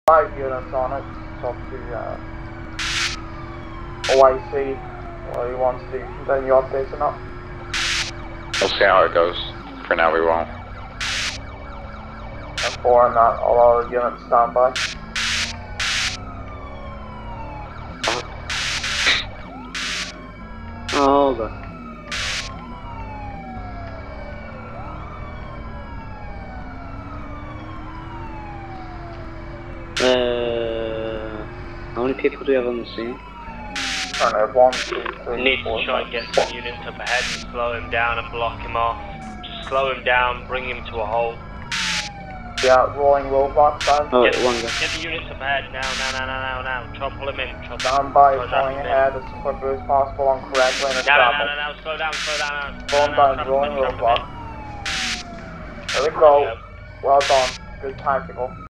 5 units on it. It's up to OIC. What he wants to continue updates or not. We'll see how it goes. For now, we won't. And 4 on that, all other units stand by. Oh, God. How many people do we have on the scene? Turn it 1, 2, 3, Need to 4, try and get some units up ahead and slow him down and block him off. Just slow him down, bring him to a halt. Yeah, rolling roadblock side. Oh, Get, one guy. get the units up ahead now. Try and pull him in. Stand by, rolling ahead as quickly as possible on correct lane of traffic. No, slow down. Pulling down, rolling roadblock. There we go. Well done. Good tactical.